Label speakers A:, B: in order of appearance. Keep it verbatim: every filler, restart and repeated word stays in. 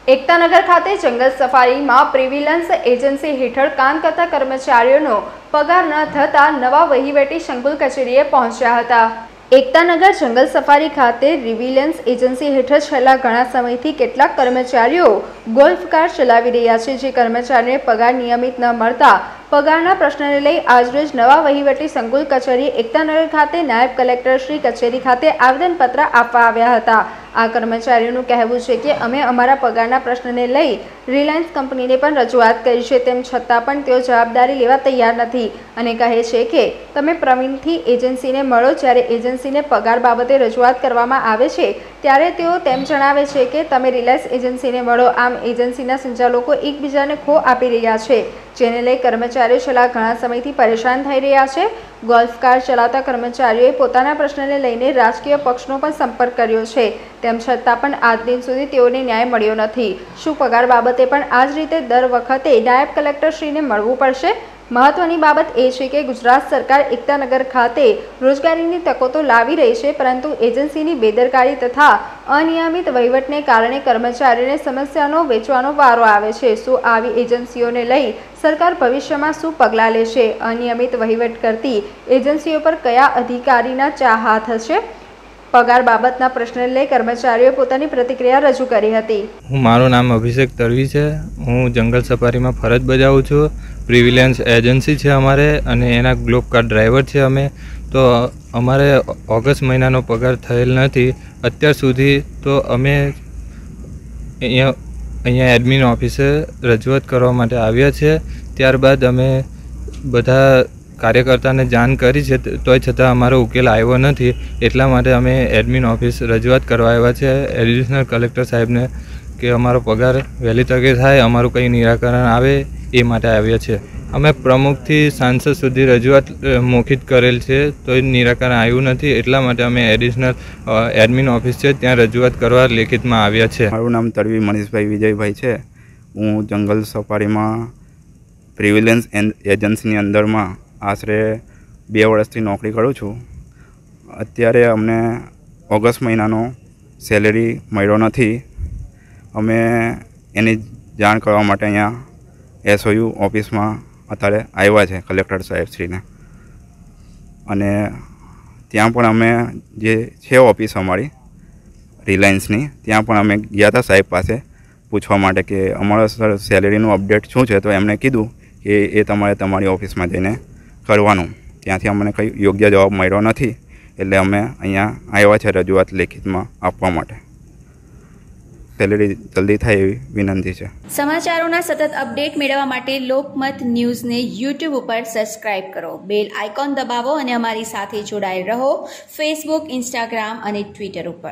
A: એકતાનગર ખાતે જંગલ સફારીમાં પ્રિવિલન્સ એજન્સી હેઠળ કામ કરતા કર્મચારીઓનો પગાર ન થતા નવા વહીવટી સંકુલ કચેરીએ પહોંચ્યા હતા। એકતાનગર જંગલ સફારી ખાતે રિવિલન્સ એજન્સી હેઠળ છેલ્લા ઘણા સમયથી કેટલાક કર્મચારીઓ ગોલ્ફ કાર ચલાવી રહ્યા છે, જે કર્મચારીને પગાર નિયમિત ન મળતા પગારના પ્રશ્નને લઈ આજરોજ નવા વહીવટી સંકુલ કચેરી એકતાનગર ખાતે નાયબ કલેક્ટર શ્રી કચેરી ખાતે આવેદનપત્ર આપવા આવ્યા હતા। આ કર્મચારીઓનું કહેવું છે કે અમે અમારા પગારના પ્રશ્નને લઈ રિલાયન્સ કંપનીને પણ રજૂઆત કરી છે, તેમ છતાં પણ તેઓ જવાબદારી લેવા તૈયાર નથી અને કહે છે કે તમે પ્રવીણથી એજન્સીને મળો। જ્યારે એજન્સીને પગાર બાબતે રજૂઆત કરવામાં આવે છે ત્યારે તેઓ તેમ જણાવે છે કે તમે રિલાયન્સ એજન્સીને મળો। આમ એજન્સીના સંચાલકો એકબીજાને ખો આપી રહ્યા છે, જેને લઈ કર્મચારીઓ છેલ્લા ઘણા સમયથી પરેશાન થઈ રહ્યા છે। ગોલ્ફ કાર ચલાવતા કર્મચારીઓએ પોતાના પ્રશ્નને લઈને રાજકીય પક્ષનો પણ સંપર્ક કર્યો છે, તેમ છતાં પણ આજ દિન સુધી તેઓને ન્યાય મળ્યો નથી। શું પગાર બાબતે પણ આ જ રીતે દર વખતે નાયબ કલેક્ટરશ્રીને મળવું પડશે? મહત્વની બાબત એ છે કે ગુજરાત સરકાર એકતાનગર ખાતે રોજગારીની તકો તો લાવી રહી છે, પરંતુ એજન્સીની બેદરકારી તથા અનિયમિત વહીવટને કારણે કર્મચારીઓને સમસ્યાનો વેચવાનો વારો આવે છે। શું આવી એજન્સીઓને લઈ સરકાર ભવિષ્યમાં શું પગલાં લેશે? અનિયમિત વહીવટ કરતી એજન્સીઓ પર કયા અધિકારીના ચાહ હાથ હશે? પગાર બાબતના પ્રશ્નને લઈ કર્મચારીઓએ પોતાની પ્રતિક્રિયા રજૂ કરી હતી।
B: હું મારું નામ અભિષેક તરવી છે। હું જંગલ સફારીમાં ફરજ બજાવું છું। પ્રિવિલન્સ એજન્સી છે અમારે અને એના ગ્લોબ કાર ડ્રાઈવર છે અમે। તો અમારે ઓગસ્ટ મહિનાનો પગાર થયેલ નથી અત્યાર સુધી। તો અમે અહીંયા અહીંયા એડમિન ઓફિસે રજૂઆત કરવા માટે આવ્યા છે। ત્યારબાદ અમે બધા કાર્યકર્તાને જાણ કરી છે, તોય છતાં અમારો ઉકેલ આવ્યો નથી। એટલા માટે અમે એડમિન ઓફિસ રજૂઆત કરવા આવ્યા છે એડિશનલ કલેક્ટર સાહેબને કે અમારો પગાર વહેલી તકે થાય, અમારું કંઈ નિરાકરણ આવે એ માટે આવ્યા છે। અમે પ્રમુખથી સાંસદ સુધી રજૂઆત મૌખિત કરેલ છે, તોય નિરાકરણ આવ્યું નથી। એટલા માટે અમે એડિશનલ એડમિન ઓફિસ છે ત્યાં રજૂઆત કરવા લેખિતમાં આવ્યા છે।
C: મારું નામ તરવી મનીષભાઈ વિજયભાઈ છે। હું જંગલ સફારીમાં પ્રિવિલન્સ એજન્સીની અંદરમાં આશરે બે વર્ષથી નોકરી કરું છું। અત્યારે અમને ઓગસ્ટ મહિનાનો સેલેરી મળ્યો નથી। અમે એની જાણ કરવા માટે અહીંયા એસઓયુ ઓફિસમાં અત્યારે આવ્યા છે કલેક્ટર સાહેબશ્રીને, અને ત્યાં પણ અમે જે છે ઓફિસ અમારી રિલાયન્સની, ત્યાં પણ અમે ગયા હતા સાહેબ પાસે પૂછવા માટે કે અમારા સર સેલેરીનું અપડેટ શું છે। તો એમણે કીધું કે એ તમારે તમારી ઓફિસમાં જઈને કરવાનું। ત્યાંથી અમને કંઈ યોગ્ય જવાબ મળ્યો નથી, એટલે અમે અહીંયા આવ્યા છે રજૂઆત લેખિતમાં આપવા માટે। સેલેરી જલ્દી થાય એવી વિનંતી છે।
D: સમાચારોના સતત અપડેટ મેળવવા માટે લોકમત ન્યૂઝને યુટ્યુબ ઉપર સબસ્ક્રાઇબ કરો, બેલ આઇકોન દબાવો અને અમારી સાથે જોડાયેલ રહો ફેસબુક, ઇન્સ્ટાગ્રામ અને ટ્વિટર ઉપર।